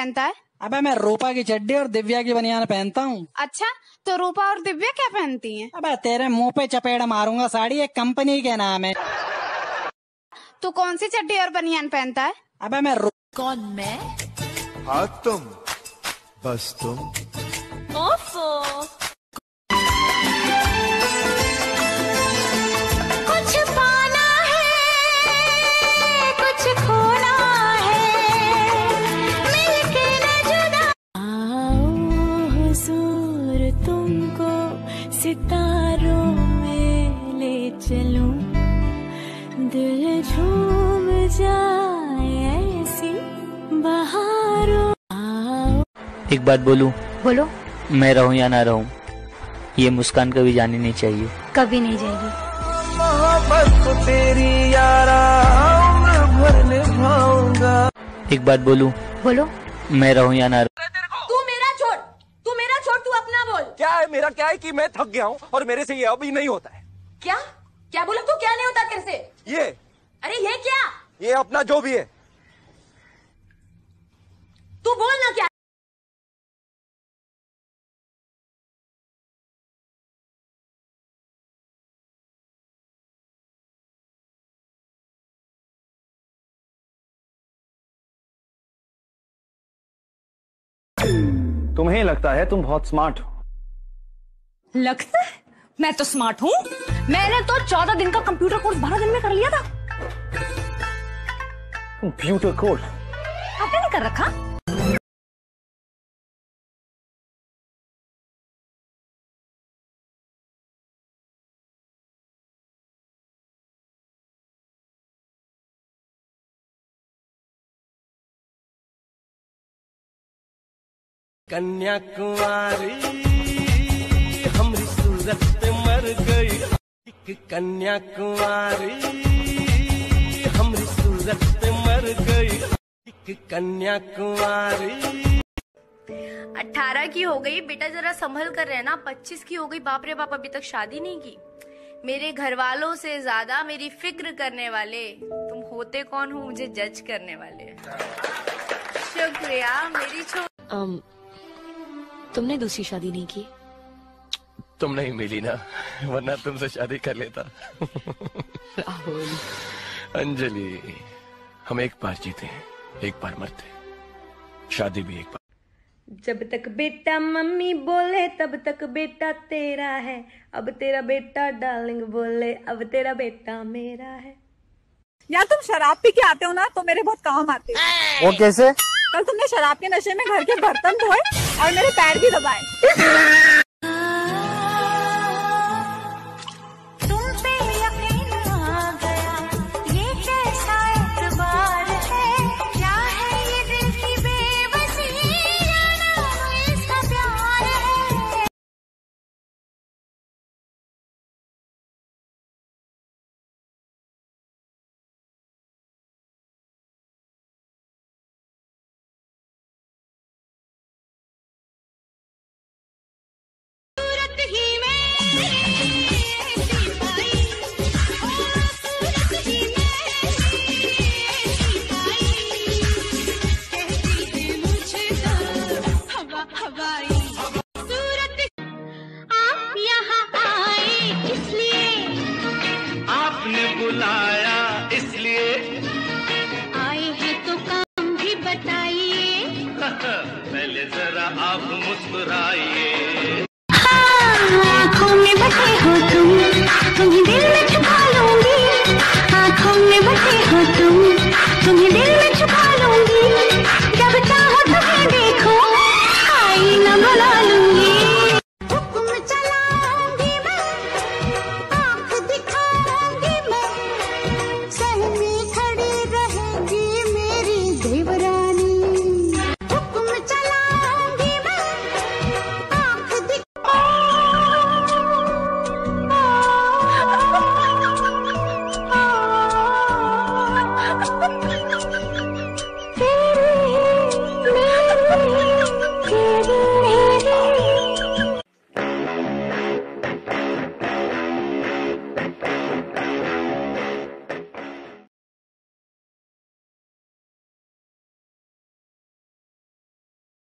पहनता है? अबे मैं रूपा की चड्डी और दिव्या की बनियान पहनता हूँ। अच्छा, तो रूपा और दिव्या क्या पहनती हैं? अबे तेरे मुंह पे चपेट मारूंगा, साड़ी एक कंपनी के नाम है। तू कौन सी चड्डी और बनियान पहनता है? अबे मैं कौन मैं? हाँ तुम, बस तुम। ओफो। कुछ पाना है, कुछ खोना है, मिलके न जुदा। आओ हुजूर तुमको सितारों में ले चलूं, दिल झूम जाए ऐसी बहारों। एक बात बोलूं? बोलो। मैं रहूं या ना रहूं, ये मुस्कान कभी जानी नहीं चाहिए। कभी नहीं जाएगी। मोहब्बत तो तेरी यारा उम्र भर निभाऊंगा। एक बात बोलूं? बोलो। मैं रहूं या ना रहूं। तू मेरा छोड़, तू अपना बोल। क्या है मेरा? क्या है कि मैं थक गया हूँ और मेरे से ये अभी नहीं होता है। क्या क्या बोला तू? क्या नहीं होता तेरे से? ये अरे ये क्या? ये अपना जो भी है। तू बोल ना क्या? तुम्हें लगता है तुम बहुत स्मार्ट हो। लगता है मैं तो स्मार्ट हूँ। मैंने तो 14 दिन का कंप्यूटर कोर्स 12 दिन में कर लिया था। कंप्यूटर कोर्स आपने नहीं कर रखा? कन्याकुमारी हमरी सूरत पे मर गई, एक कन्याकुमारी हमरी सूरत पे मर गई, एक कन्याकुमारी। 18 की हो गई बेटा, जरा संभल कर रहना। 25 की हो गई, बाप रे बाप, अभी तक शादी नहीं की। मेरे घर वालों से ज्यादा मेरी फिक्र करने वाले तुम होते कौन हो मुझे जज करने वाले? शुक्रिया मेरी तुमने दूसरी शादी नहीं की? तुम नहीं मिली ना, वरना तुमसे शादी कर लेता। राहुल। अंजलि, हम एक बार जीते हैं, एक बार मरते, शादी भी एक बार। जब तक बेटा मम्मी बोले तब तक बेटा तेरा है, अब तेरा बेटा डार्लिंग बोले अब तेरा बेटा मेरा है। यार तुम शराब पी के आते हो ना तो मेरे बहुत काम आते हैं। वो कैसे? कल तुमने शराब के नशे में घर के बर्तन धोए और मेरे पैर भी दबाए। बुलाया इसलिए आए हैं तो काम भी बताइए। पहले जरा आप मुस्कुराइए। आँखों में बसे हो तुम, तुम्हें दिल में छुपा लूंगी। आँखों में बसे हो तुम, तुम्हें दिल में छुपा लूंगी। जब चाहो तुम्हें देखो, आईना बना लूंगी। हुक्म चलाऊंगी मैं, आँख दिखाऊंगी मैं, सहमी खड़ी रहेगी मेरी देवर